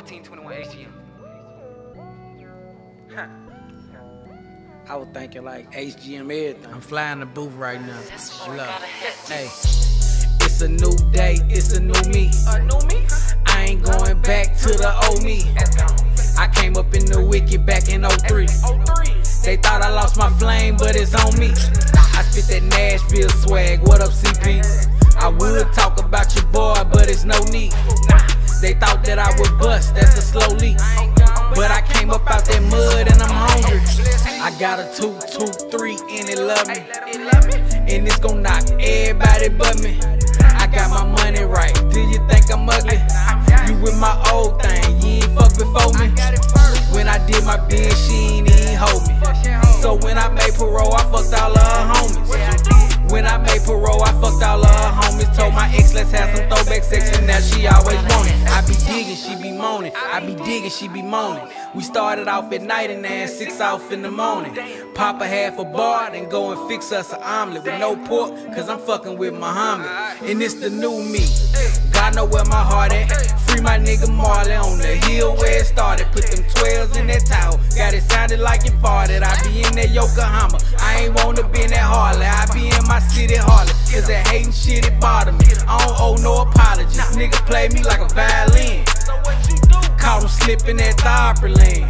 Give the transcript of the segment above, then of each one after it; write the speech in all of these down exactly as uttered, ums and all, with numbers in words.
fourteen twenty-one H G M. Huh. I was thinking like H G M everything. I'm flying the booth right now. Look, hey, it's a new day, it's a new me. A new me? I ain't going back to the old me. I came up in the wicked back in oh three. They thought I lost my flame, but it's on me. I spit that Nashville swag, what up C P? I would talk about your boy, but it's no need. They thought that I would bust, that's a slow leak. But I came up out that mud and I'm hungry. I got a two, two, three, and it love me. And it's gon' knock everybody but me. I got my money right, do you think I'm ugly? You with my old thing, you ain't fuck before me. When I did my bid, she ain't even hold me. So when I made parole, I fucked all of her homies. When I made parole, I fucked all of her homies. Told my ex, let's have some throwback section, now she always want it. I be digging, she be moaning. I be digging, she be moaning. We started off at night and then six off in the morning. Pop a half a bar, then go and fix us an omelet with no pork, cause I'm fucking with Muhammad. And it's the new me. God know where my heart at. Free my nigga Marley on the hill where it started. Put them twelves in that towel, got it sounded like it farted. I be in that Yokohama, I ain't wanna be in that Harley. I be in my city Harley, cause that hating shit it bother me. I don't owe no apologies, nigga play me like a violin. Caught him slipping at the opera lane.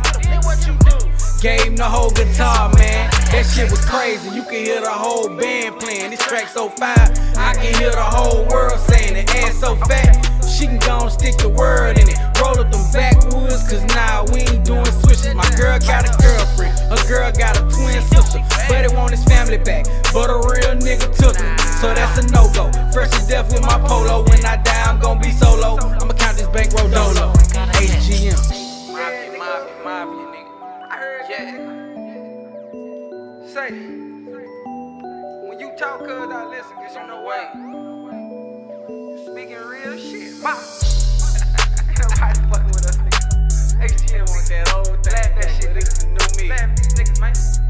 Gave him the whole guitar, man. That shit was crazy. You can hear the whole band playing. This track so fire, I can hear the whole world saying it. Ass so fat, she can go and stick the word in it. Roll up them backwoods, cause now nah, we ain't doing switches. My girl got a girlfriend, her girl got a twin sister. But it want his family back, but a real nigga took him. So that's a no-go. Fresh to death with my polo. When I die, I'm gon' be solo. I'ma count this bankroll dolo. H G M. Mafia, mafia, mafia, nigga. I heard yeah. Say, when you talk, cuz I listen, cause you know what? Speaking real shit. Bop. Ain't nobody fucking with us, nigga. H G M want that old thing. Laugh that shit, this is new me. Laugh, niggas, man.